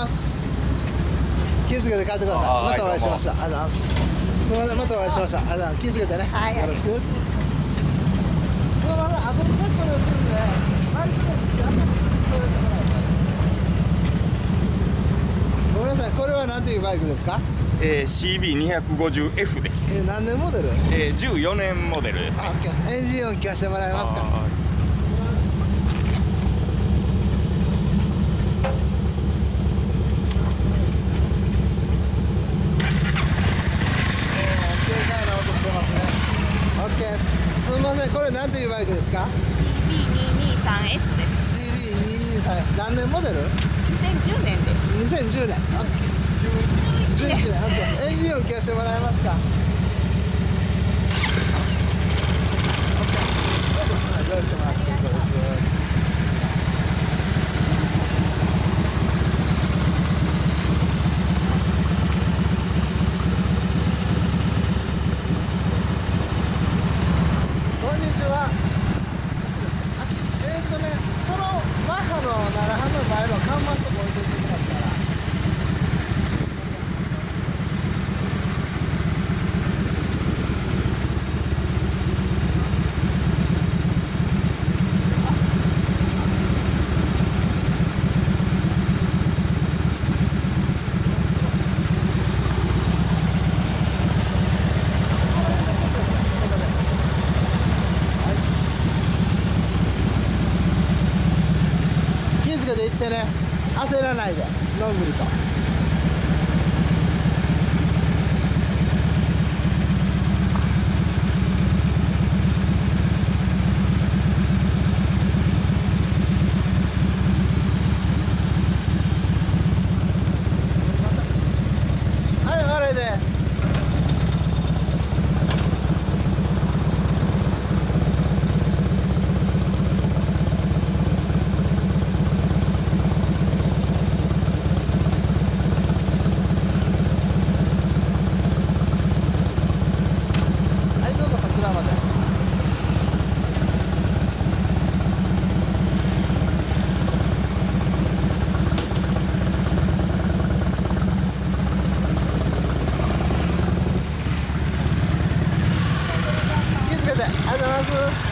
ます。気をつけて帰ってください。またお会いしました。ありがとうございます。すみません、またお会いしました。ありがとうございます。気をつけてね。 はい、 よろしく。すみません、後で結構ですんで、マイクのごめんなさい、これは何ていうバイクですか ？CB250F です。 何年モデル ？14年モデルですね。 エンジン音聞かせてもらえますか？軽快な音してますね。OK です。すみません、これ何ていうバイクですか？ CB223S です。 CB223S 何年モデル ？2010年です。 2010年。 OK です。11年。 OK です。エンジン音聞かせてもらえますか？ OK 用意してもらって結構です。こんにちは。そのマッハの奈良浜の前の看板のとこ置いていてもらったら。気をつけて行ってね。焦らないでのんびりと。はい、あれです。気をつけて、ありがとうございます。